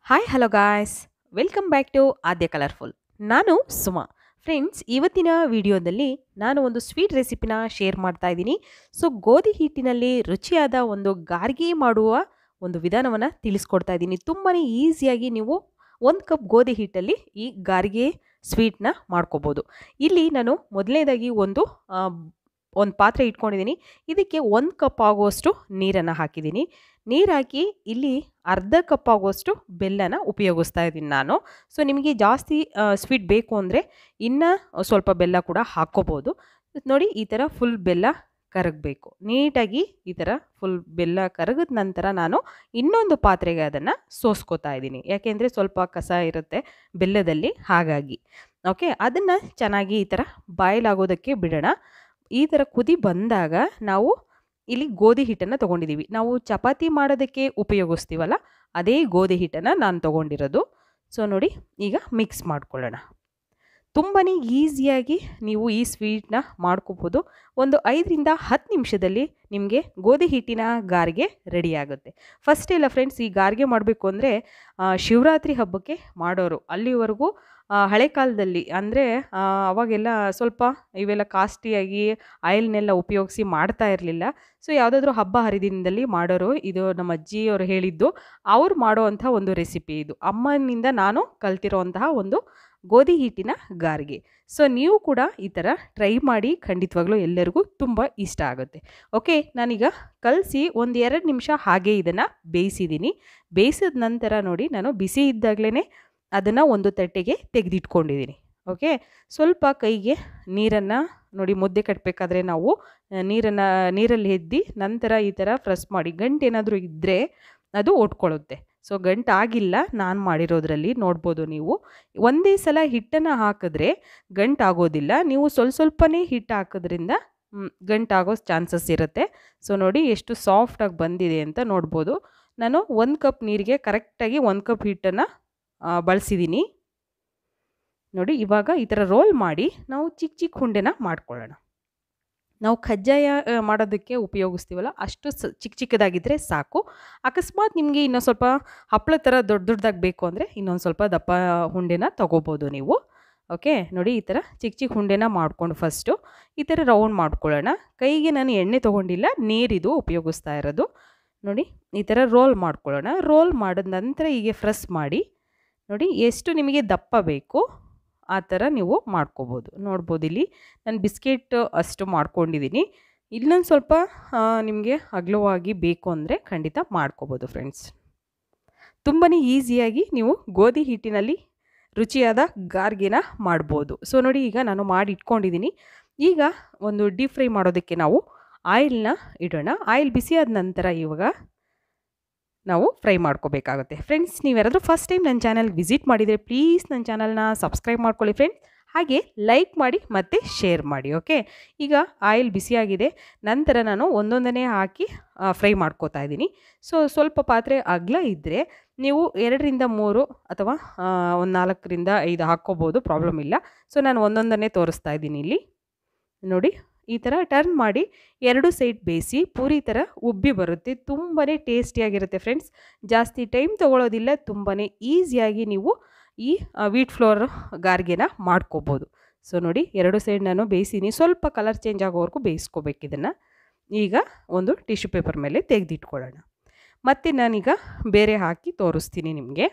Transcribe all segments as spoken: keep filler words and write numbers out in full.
Hi hello guys, welcome back to Aadya colourful. ನಾನು Suma. Friends, ಇವತ್ತಿನ ವಿಡಿಯೋದಲ್ಲಿ ನಾನು ಒಂದು ಸ್ವೀಟ್ ರೆಸಿಪಿನ ಶೇರ್ ಮಾಡ್ತಾ ಇದ್ದೀನಿ. ಸೊ ಗೋಧಿ ಹಿಟ್ಟಿನಲ್ಲಿ ರುಚಿಯಾದ ಒಂದು ಗಾರ್ಗಿ ಮಾಡುವ ಒಂದು ವಿಧಾನವನ್ನು ತಿಳಿಸ್ಕೊಡ್ತಾ ಇದ್ದೀನಿ. ತುಂಬಾ ಈಸಿಯಾಗಿ ನೀವು ಒಂದು ಕಪ್ ಗೋಧಿ ಹಿಟ್ಟಲ್ಲಿ ಈ ಗಾರ್ಗೆ ಸ್ವೀಟ್ನ ಮಾಡ್ಕೋಬೋದು. ಇಲ್ಲಿ ನಾನು ಮೊದಲನೇದಾಗಿ ಒಂದು ಒಂದು ಪಾತ್ರೆ ಇಟ್ಕೊಂಡಿದ್ದೀನಿ. ಇದಕ್ಕೆ ಒಂದು ಕಪ್ ಆಗುವಷ್ಟು ನೀರನ್ನು ಹಾಕಿದ್ದೀನಿ. ನೀರು ಹಾಕಿ ಇಲ್ಲಿ ಅರ್ಧ ಕಪ್ ಆಗುವಷ್ಟು ಬೆಲ್ಲನ ಉಪಯೋಗಿಸ್ತಾ ಇದ್ದೀನಿ ನಾನು. ಸೊ ನಿಮಗೆ ಜಾಸ್ತಿ ಸ್ವೀಟ್ ಬೇಕು ಅಂದರೆ ಇನ್ನೂ ಸ್ವಲ್ಪ ಬೆಲ್ಲ ಕೂಡ ಹಾಕ್ಕೋಬೋದು. ನೋಡಿ, ಈ ಥರ ಫುಲ್ ಬೆಲ್ಲ ಕರಗಬೇಕು. ನೀಟಾಗಿ ಈ ಥರ ಫುಲ್ ಬೆಲ್ಲ ಕರಗಿದ ನಂತರ ನಾನು ಇನ್ನೊಂದು ಪಾತ್ರೆಗೆ ಅದನ್ನು ಸೋಸ್ಕೋತಾ ಇದ್ದೀನಿ. ಯಾಕೆಂದರೆ ಸ್ವಲ್ಪ ಕಸ ಇರುತ್ತೆ ಬೆಲ್ಲದಲ್ಲಿ, ಹಾಗಾಗಿ ಓಕೆ. ಅದನ್ನು ಚೆನ್ನಾಗಿ ಈ ಥರ ಬಾಯ್ಲ್ ಆಗೋದಕ್ಕೆ ಬಿಡೋಣ. ಈ ಥರ ಕುದಿ ಬಂದಾಗ ನಾವು ಇಲ್ಲಿ ಗೋಧಿ ಹಿಟ್ಟನ್ನು ತೊಗೊಂಡಿದ್ದೀವಿ. ನಾವು ಚಪಾತಿ ಮಾಡೋದಕ್ಕೆ ಉಪಯೋಗಿಸ್ತೀವಲ್ಲ, ಅದೇ ಗೋಧಿ ಹಿಟ್ಟನ್ನು ನಾನು ತೊಗೊಂಡಿರೋದು. ಸೊ ನೋಡಿ, ಈಗ ಮಿಕ್ಸ್ ಮಾಡ್ಕೊಳ್ಳೋಣ. ತುಂಬಾ ಈಸಿಯಾಗಿ ನೀವು ಈ ಸ್ವೀಟ್ನ ಮಾಡ್ಕೋಬೋದು. ಒಂದು ಐದರಿಂದ ಹತ್ತು ನಿಮಿಷದಲ್ಲಿ ನಿಮಗೆ ಗೋಧಿ ಹಿಟ್ಟಿನ ಗಾರ್ಗೆ ರೆಡಿ ಆಗುತ್ತೆ. ಫಸ್ಟ್ ಇಲ್ಲ ಫ್ರೆಂಡ್ಸ್, ಈ ಗಾರ್ಗೆ ಮಾಡಬೇಕು ಅಂದರೆ ಶಿವರಾತ್ರಿ ಹಬ್ಬಕ್ಕೆ ಮಾಡೋರು. ಅಲ್ಲಿವರೆಗೂ ಹಳೆ ಕಾಲದಲ್ಲಿ ಅಂದರೆ ಅವಾಗೆಲ್ಲ ಸ್ವಲ್ಪ ಇವೆಲ್ಲ ಕಾಸ್ಟ್ಲಿಯಾಗಿ ಆಯಿಲ್ನೆಲ್ಲ ಉಪಯೋಗಿಸಿ ಮಾಡ್ತಾ ಇರಲಿಲ್ಲ. ಸೊ ಯಾವುದಾದ್ರೂ ಹಬ್ಬ ಹರಿದಿನದಲ್ಲಿ ಮಾಡೋರು. ಇದು ನಮ್ಮ ಅಜ್ಜಿಯವರು ಹೇಳಿದ್ದು, ಅವ್ರು ಮಾಡೋವಂಥ ಒಂದು ರೆಸಿಪಿ ಇದು. ಅಮ್ಮನಿಂದ ನಾನು ಕಲ್ತಿರೋವಂತಹ ಒಂದು ಗೋಧಿ ಹಿಟ್ಟಿನ ಗಾರ್ಗೆ. ಸೊ ನೀವು ಕೂಡ ಈ ಥರ ಟ್ರೈ ಮಾಡಿ, ಖಂಡಿತವಾಗ್ಲೂ ಎಲ್ಲರಿಗೂ ತುಂಬ ಇಷ್ಟ ಆಗುತ್ತೆ. ಓಕೆ, ನಾನೀಗ ಕಲಸಿ ಒಂದು ಎರಡು ನಿಮಿಷ ಹಾಗೆ ಇದನ್ನು ಬೇಯಿಸಿದ್ದೀನಿ. ಬೇಯಿಸಿದ ನಂತರ ನೋಡಿ, ನಾನು ಬಿಸಿ ಇದ್ದಾಗಲೇ ಅದನ್ನು ಒಂದು ತಟ್ಟೆಗೆ ತೆಗೆದಿಟ್ಕೊಂಡಿದ್ದೀನಿ. ಓಕೆ, ಸ್ವಲ್ಪ ಕೈಗೆ ನೀರನ್ನು ನೋಡಿ, ಮುದ್ದೆ ಕಟ್ಟಬೇಕಾದ್ರೆ ನಾವು ನೀರನ್ನು ನೀರಲ್ಲಿ ಎದ್ದಿ ನಂತರ ಈ ಥರ ಪ್ರೆಸ್ ಮಾಡಿ. ಗಂಟು ಏನಾದರೂ ಇದ್ದರೆ ಅದು ಒಟ್ಕೊಳ್ಳುತ್ತೆ. ಸೊ ಗಂಟಾಗಿಲ್ಲ ನಾನು ಮಾಡಿರೋದ್ರಲ್ಲಿ, ನೋಡ್ಬೋದು ನೀವು. ಒಂದೇ ಸಲ ಹಿಟ್ಟನ್ನು ಹಾಕಿದ್ರೆ ಗಂಟಾಗೋದಿಲ್ಲ. ನೀವು ಸ್ವಲ್ಪ ಸ್ವಲ್ಪನೇ ಹಿಟ್ಟು ಹಾಕೋದ್ರಿಂದ ಗಂಟಾಗೋ ಚಾನ್ಸಸ್ ಇರುತ್ತೆ. ಸೊ ನೋಡಿ ಎಷ್ಟು ಸಾಫ್ಟಾಗಿ ಬಂದಿದೆ ಅಂತ ನೋಡ್ಬೋದು. ನಾನು ಒಂದು ಕಪ್ ನೀರಿಗೆ ಕರೆಕ್ಟಾಗಿ ಒಂದು ಕಪ್ ಹಿಟ್ಟನ್ನು ಬಳಸಿದ್ದೀನಿ. ನೋಡಿ, ಇವಾಗ ಈ ಥರ ರೋಲ್ ಮಾಡಿ ನಾವು ಚಿಕ್ಕ ಚಿಕ್ಕ ಹುಂಡೆನ ಮಾಡ್ಕೊಳ್ಳೋಣ. ನಾವು ಕಜ್ಜಾಯ ಮಾಡೋದಕ್ಕೆ ಉಪಯೋಗಿಸ್ತೀವಲ್ಲ, ಅಷ್ಟು ಸ ಚಿಕ್ಕ ಚಿಕ್ಕದಾಗಿದ್ದರೆ ಸಾಕು. ಅಕಸ್ಮಾತ್ ನಿಮಗೆ ಇನ್ನೊಂದು ಸ್ವಲ್ಪ ಹಪ್ಪಳ ಥರ ದೊಡ್ಡ ದೊಡ್ಡದಾಗಿ ಬೇಕು ಅಂದರೆ ಇನ್ನೊಂದು ಸ್ವಲ್ಪ ದಪ್ಪ ಹುಂಡೆನ ತೊಗೋಬೋದು ನೀವು. ಓಕೆ, ನೋಡಿ, ಈ ಥರ ಚಿಕ್ಕ ಚಿಕ್ಕ ಹುಂಡೆನ ಮಾಡ್ಕೊಂಡು ಫಸ್ಟು ಈ ಥರ ರೌಂಡ್ ಮಾಡ್ಕೊಳ್ಳೋಣ. ಕೈಗೆ ನಾನು ಎಣ್ಣೆ ತೊಗೊಂಡಿಲ್ಲ, ನೀರಿದು ಉಪಯೋಗಿಸ್ತಾ ಇರೋದು. ನೋಡಿ, ಈ ಥರ ರೋಲ್ ಮಾಡ್ಕೊಳ್ಳೋಣ. ರೋಲ್ ಮಾಡಿದ ನಂತರ ಹೀಗೆ ಪ್ರೆಸ್ ಮಾಡಿ. ನೋಡಿ, ಎಷ್ಟು ನಿಮಗೆ ದಪ್ಪ ಬೇಕು ಆ ಥರ ನೀವು ಮಾಡ್ಕೋಬೋದು. ನೋಡ್ಬೋದು, ಇಲ್ಲಿ ನಾನು ಬಿಸ್ಕೆಟ್ ಅಷ್ಟು ಮಾಡ್ಕೊಂಡಿದ್ದೀನಿ. ಇನ್ನೊಂದು ಸ್ವಲ್ಪ ನಿಮಗೆ ಅಗಲವಾಗಿ ಬೇಕು ಅಂದರೆ ಖಂಡಿತ ಮಾಡ್ಕೋಬೋದು ಫ್ರೆಂಡ್ಸ್. ತುಂಬಾ ಈಸಿಯಾಗಿ ನೀವು ಗೋಧಿ ಹಿಟ್ಟಿನಲ್ಲಿ ರುಚಿಯಾದ ಗಾರ್ಗೆನ ಮಾಡ್ಬೋದು. ಸೊ ನೋಡಿ, ಈಗ ನಾನು ಮಾಡಿ ಇಟ್ಕೊಂಡಿದ್ದೀನಿ. ಈಗ ಒಂದು ಡೀಪ್ ಫ್ರೈ ಮಾಡೋದಕ್ಕೆ ನಾವು ಆಯಿಲ್ನ ಇಡೋಣ. ಆಯಿಲ್ ಬಿಸಿಯಾದ ನಂತರ ಇವಾಗ ನಾವು ಫ್ರೈ ಮಾಡ್ಕೋಬೇಕಾಗುತ್ತೆ. ಫ್ರೆಂಡ್ಸ್, ನೀವ್ಯಾರಾದರೂ ಫಸ್ಟ್ ಟೈಮ್ ನನ್ನ ಚಾನಲ್ಗೆ ವಿಸಿಟ್ ಮಾಡಿದರೆ ಪ್ಲೀಸ್ ನನ್ನ ಚಾನಲ್ನ ಸಬ್ಸ್ಕ್ರೈಬ್ ಮಾಡ್ಕೊಳ್ಳಿ ಫ್ರೆಂಡ್ಸ್. ಹಾಗೆ ಲೈಕ್ ಮಾಡಿ ಮತ್ತು ಶೇರ್ ಮಾಡಿ. ಓಕೆ, ಈಗ ಆಯಿಲ್ ಬಿಸಿಯಾಗಿದೆ. ನಂತರ ನಾನು ಒಂದೊಂದನೇ ಹಾಕಿ ಫ್ರೈ ಮಾಡ್ಕೋತಾ ಇದ್ದೀನಿ. ಸೊ ಸ್ವಲ್ಪ ಪಾತ್ರೆ ಅಗಲ ಇದ್ದರೆ ನೀವು ಎರಡರಿಂದ ಮೂರು ಅಥವಾ ಒಂದು ನಾಲ್ಕರಿಂದ ಐದು ಹಾಕ್ಕೋಬೋದು, ಪ್ರಾಬ್ಲಮ್ ಇಲ್ಲ. ಸೊ ನಾನು ಒಂದೊಂದನ್ನೇ ತೋರಿಸ್ತಾ ಇದ್ದೀನಿ ಇಲ್ಲಿ. ನೋಡಿ, ಈ ಥರ ಟರ್ನ್ ಮಾಡಿ ಎರಡು ಸೈಡ್ ಬೇಯಿಸಿ ಪೂರಿ ಥರ ಉಬ್ಬಿ ಬರುತ್ತೆ. ತುಂಬಾ ಟೇಸ್ಟಿಯಾಗಿರುತ್ತೆ ಫ್ರೆಂಡ್ಸ್. ಜಾಸ್ತಿ ಟೈಮ್ ತೊಗೊಳ್ಳೋದಿಲ್ಲ. ತುಂಬಾ ಈಸಿಯಾಗಿ ನೀವು ಈ ವೀಟ್ ಫ್ಲೋರ್ ಗಾರ್ಗೆನ ಮಾಡ್ಕೋಬೋದು. ಸೊ ನೋಡಿ, ಎರಡು ಸೈಡ್ ನಾನು ಬೇಯಿಸಿನಿ. ಸ್ವಲ್ಪ ಕಲರ್ ಚೇಂಜ್ ಆಗೋವರೆಗೂ ಬೇಯಿಸ್ಕೋಬೇಕು ಇದನ್ನು. ಈಗ ಒಂದು ಟಿಶ್ಯೂ ಪೇಪರ್ ಮೇಲೆ ತೆಗೆದಿಟ್ಕೊಳ್ಳೋಣ. ಮತ್ತು ನಾನೀಗ ಬೇರೆ ಹಾಕಿ ತೋರಿಸ್ತೀನಿ ನಿಮಗೆ.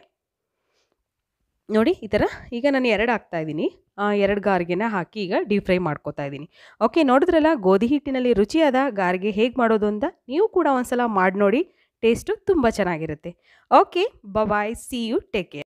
ನೋಡಿ, ಈ ಥರ ಈಗ ನಾನು ಎರಡು ಹಾಕ್ತಾಯಿದ್ದೀನಿ. ಎರಡು ಗಾರ್ಗೆನ ಹಾಕಿ ಈಗ ಡೀಪ್ ಫ್ರೈ ಮಾಡ್ಕೋತಾ ಇದ್ದೀನಿ. ಓಕೆ, ನೋಡಿದ್ರಲ್ಲ ಗೋಧಿ ಹಿಟ್ಟಿನಲ್ಲಿ ರುಚಿಯಾದ ಗಾರ್ಗೆ ಹೇಗೆ ಮಾಡೋದು ಅಂತ. ನೀವು ಕೂಡ ಒಂದು ಸಲ ಮಾಡಿ ನೋಡಿ, ಟೇಸ್ಟು ತುಂಬ ಚೆನ್ನಾಗಿರುತ್ತೆ. Okay, bye, see you, take care.